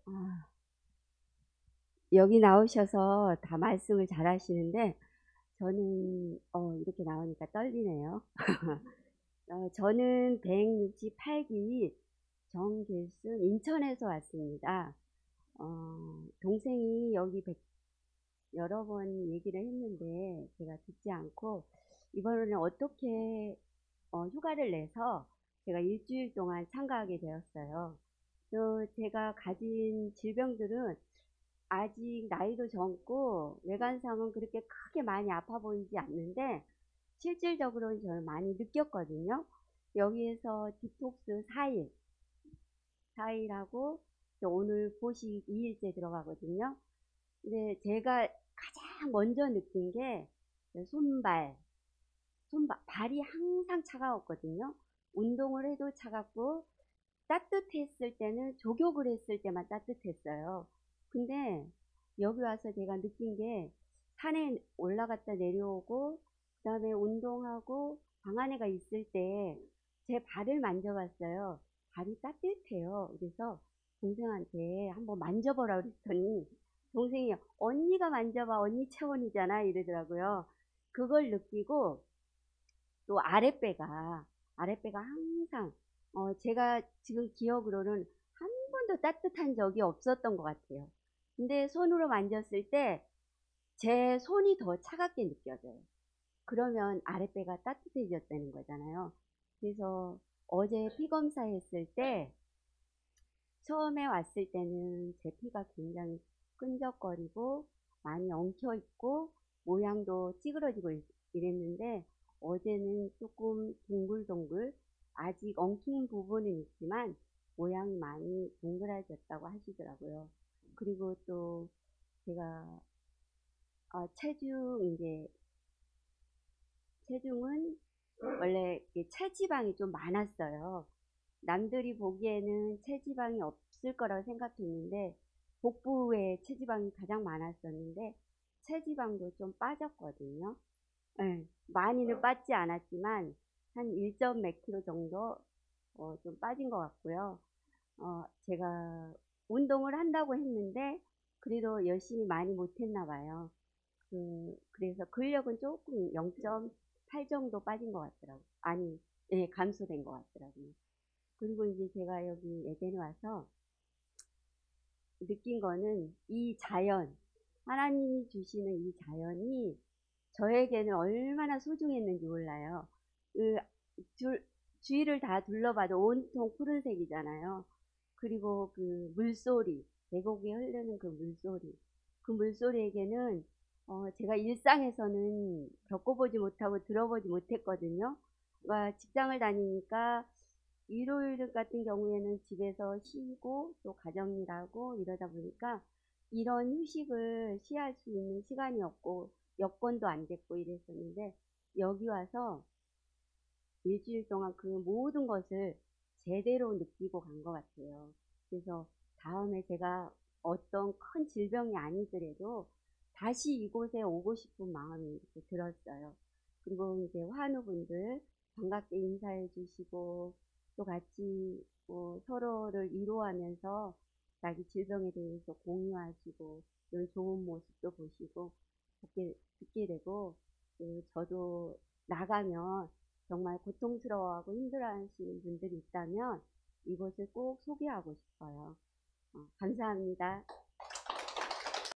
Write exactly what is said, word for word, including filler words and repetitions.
아, 여기 나오셔서 다 말씀을 잘 하시는데 저는 어, 이렇게 나오니까 떨리네요. 어, 저는 백육십팔 기 정길순, 인천에서 왔습니다. 어, 동생이 여기 백- 여러 번 얘기를 했는데 제가 듣지 않고 이번에는 어떻게 어, 휴가를 내서 제가 일주일 동안 참가하게 되었어요. 또 제가 가진 질병들은 아직 나이도 젊고 외관상은 그렇게 크게 많이 아파 보이지 않는데 실질적으로는 저는 많이 느꼈거든요. 여기에서 디톡스 사 일, 사 일하고 오늘 보식 이 일째 들어가거든요. 근데 제가 가장 먼저 느낀 게 손발, 손발, 발이 항상 차가웠거든요. 운동을 해도 차갑고 따뜻했을 때는 족욕을 했을 때만 따뜻했어요. 근데 여기 와서 제가 느낀 게 산에 올라갔다 내려오고 그 다음에 운동하고 방 안에가 있을 때 제 발을 만져봤어요. 발이 따뜻해요. 그래서 동생한테 한번 만져보라 그랬더니 동생이 언니가 만져봐, 언니 체온이잖아 이러더라고요. 그걸 느끼고 또 아랫배가 아랫배가 항상 어 제가 지금 기억으로는 한 번도 따뜻한 적이 없었던 것 같아요. 근데 손으로 만졌을 때 제 손이 더 차갑게 느껴져요. 그러면 아랫배가 따뜻해졌다는 거잖아요. 그래서 어제 피 검사했을 때 처음에 왔을 때는 제 피가 굉장히 끈적거리고 많이 엉켜 있고 모양도 찌그러지고 이랬는데 어제는 조금 동글동글 아직 엉킨 부분은 있지만 모양이 많이 동그라졌다고 하시더라고요. 그리고 또 제가 어, 체중 이제 체중은 원래 체지방이 좀 많았어요. 남들이 보기에는 체지방이 없을 거라고 생각했는데 복부에 체지방이 가장 많았었는데 체지방도 좀 빠졌거든요. 네, 많이는 빠지지 않았지만 한 일 점 몇 킬로 정도 어, 좀 빠진 것 같고요. 어, 제가 운동을 한다고 했는데 그래도 열심히 많이 못했나 봐요. 그, 그래서 근력은 조금 영 점 팔 정도 빠진 것 같더라고요. 아니, 예, 감소된 것 같더라고요. 그리고 이제 제가 여기 에덴에 와서 느낀 거는 이 자연, 하나님이 주시는 이 자연이 저에게는 얼마나 소중했는지 몰라요. 그 줄, 주위를 다 둘러봐도 온통 푸른색이잖아요. 그리고 그 물소리, 계곡에 흐르는 그 물소리, 그 물소리에게는 어, 제가 일상에서는 겪어보지 못하고 들어보지 못했거든요. 그러니까 직장을 다니니까 일요일 같은 경우에는 집에서 쉬고 또 가정일하고 이러다 보니까 이런 휴식을 취할 수 있는 시간이 없고 여건도 안 됐고 이랬었는데 여기 와서 일주일 동안 그 모든 것을 제대로 느끼고 간 것 같아요. 그래서 다음에 제가 어떤 큰 질병이 아니더라도 다시 이곳에 오고 싶은 마음이 이렇게 들었어요. 그리고 이제 환우분들 반갑게 인사해 주시고 또 같이 뭐 서로를 위로하면서 자기 질병에 대해서 공유하시고 이런 좋은 모습도 보시고 듣게, 듣게 되고 그 저도 나가면 정말 고통스러워하고 힘들어하시는 분들이 있다면 이곳을 꼭 소개하고 싶어요. 어, 감사합니다.